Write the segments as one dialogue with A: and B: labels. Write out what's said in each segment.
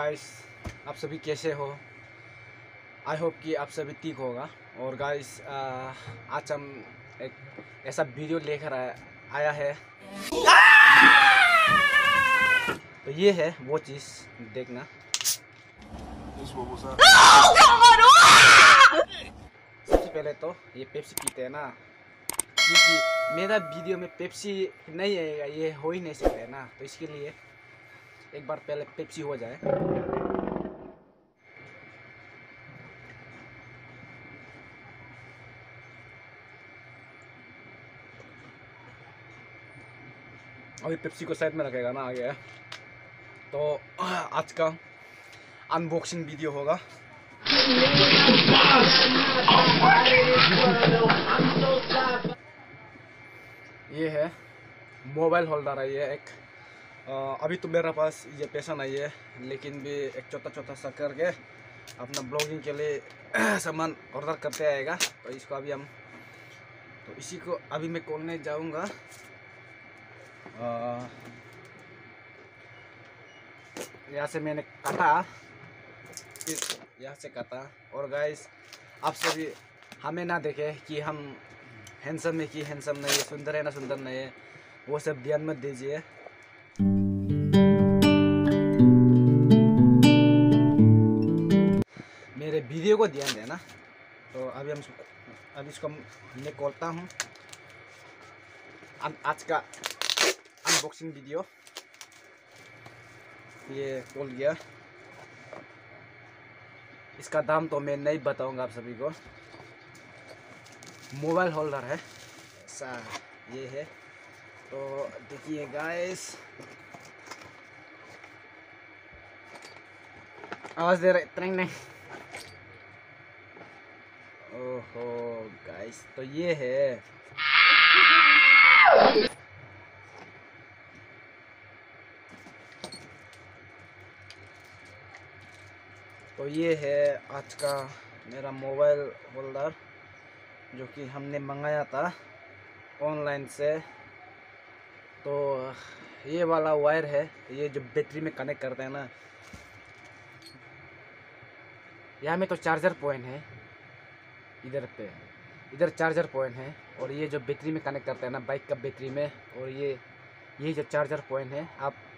A: Guys, आप सभी कैसे हो? आई होप कि आप सभी ठीक होगा। और गाइस, आज हम एक ऐसा वीडियो लेकर आया है। तो ये है वो चीज़, देखना। सबसे पहले तो ये पेप्सी पीते हैं ना, क्योंकि मेरा वीडियो में पेप्सी नहीं आएगा, ये हो ही नहीं सकता है ना। तो इसके लिए एक बार पहले पेप्सी हो जाए। अभी पेप्सी को साइड में रखेगा ना, आगे। तो आज का अनबॉक्सिंग वीडियो होगा। ये है मोबाइल होल्डर है, ये एक अभी तो मेरे पास ये पैसा नहीं है, लेकिन भी एक छोटा छोटा सा करके अपना ब्लॉगिंग के लिए सामान ऑर्डर करते आएगा। तो इसको अभी हम, तो इसी को अभी मैं खोलने जाऊंगा। यहाँ से मैंने काटा, यहाँ से काटा। और गाइस, आप सभी हमें ना देखे कि हम हैंडसम है कि हैंडसम नहीं है, सुंदर है ना सुंदर नहीं है, वो सब ध्यान मत दीजिए। मेरे वीडियो को ध्यान देना। तो अभी इसको मैं खोलता हूँ। आज का अनबॉक्सिंग वीडियो ये खोल गया। इसका दाम तो मैं नहीं बताऊंगा आप सभी को। मोबाइल होल्डर है ऐसा, ये है। तो देखिए गाइस, आवाज दे रहे ट्रेंग नहीं। ओहो गाइस, तो ये है। तो ये है आज का मेरा मोबाइल होल्डर, जो कि हमने मंगाया था ऑनलाइन से। तो ये वाला वायर है, ये जो बैटरी में कनेक्ट करते हैं ना, यहाँ में तो चार्जर पॉइंट है, इधर चार्जर पॉइंट है। और ये जो बैटरी में कनेक्ट करते हैं ना, बाइक का बैटरी में। और ये जो चार्जर पॉइंट है,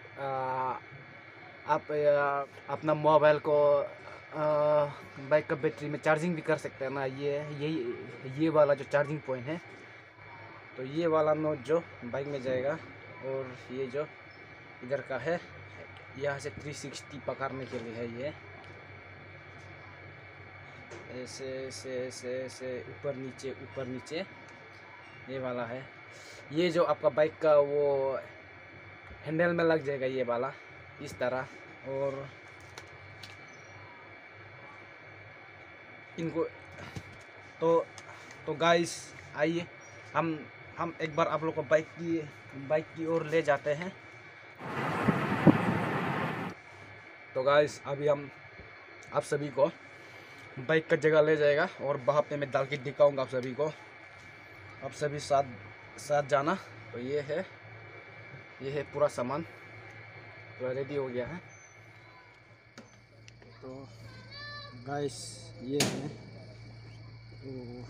A: आप अपना मोबाइल को बाइक का बैटरी में चार्जिंग भी कर सकते हैं ना। ये वाला जो चार्जिंग पॉइंट है, तो ये वाला नोट जो बाइक में जाएगा। और ये जो इधर का है, यहाँ से 360 पकड़ने के लिए है। ये ऐसे ऐसे ऐसे ऐसे ऊपर नीचे ये वाला है। ये जो आपका बाइक का वो हैंडल में लग जाएगा, ये वाला इस तरह। और इनको तो गाइस, आइए हम एक बार आप लोग को बाइक की ओर ले जाते हैं। तो गाइस, अभी हम आप सभी को बाइक का जगह ले जाएगा और वहाँ पे मैं डाल के दिखाऊंगा आप सभी को। आप सभी साथ जाना। तो ये है पूरा सामान, पूरा रेडी हो गया है। तो गाइस, ये है। तो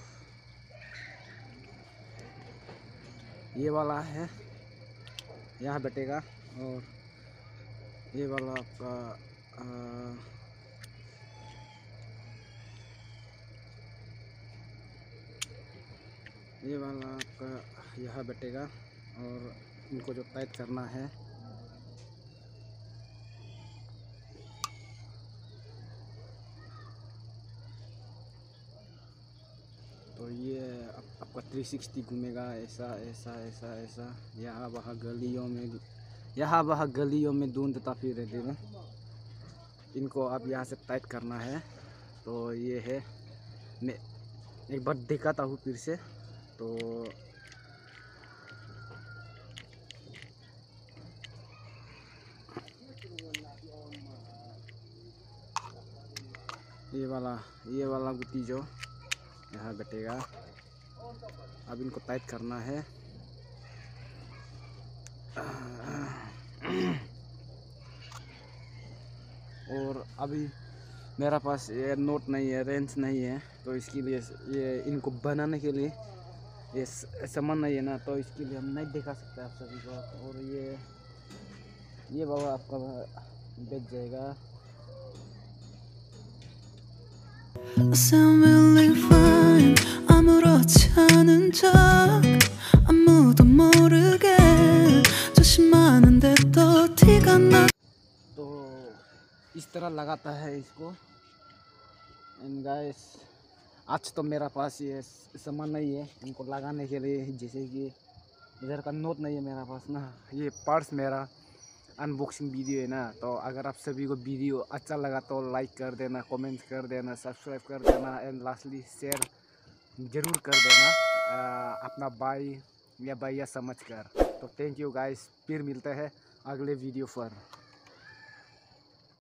A: ये वाला है, यहाँ बैठेगा। और ये वाला आपका ये वाला आपका यहाँ बैठेगा। और इनको जो टाइट करना है, तो ये आपका 360 घूमेगा, ऐसा ऐसा ऐसा ऐसा। यहाँ वहाँ गलियों में ढूंढता फिर रहते हैं। इनको आप यहाँ से टाइट करना है। तो ये है, मैं एक बार दिखाता हूँ फिर से। तो ये वाला गुत्ती जो यहाँ बैठेगा, अब इनको टाइट करना है। और और अभी मेरा पास ये नोट नहीं है, रेंच नहीं है, तो इसके लिए ये इनको बनाने के लिए ये सामान नहीं है ना, तो इसके लिए हम नहीं दिखा सकते आप सभी को। और ये बाबा आपका बेच जाएगा।
B: I sound really fine. 아무렇지 않은 척 아무도 모르게 조심하는데 또 티가 나.
A: तो इस तरह लगाता है इसको। एंड गाइस आज तो मेरा पास ये सामान नहीं है इनको लगाने के लिए, जैसे कि इधर का नोट नहीं है मेरा पास ना। ये पर्स मेरा अनबॉक्सिंग वीडियो है ना, तो अगर आप सभी को वीडियो अच्छा लगा तो लाइक कर देना, कमेंट कर देना, सब्सक्राइब कर देना एंड लास्टली शेयर ज़रूर कर देना अपना भाई या भैया समझ कर। तो थैंक यू गाइस, फिर मिलते हैं अगले वीडियो पर।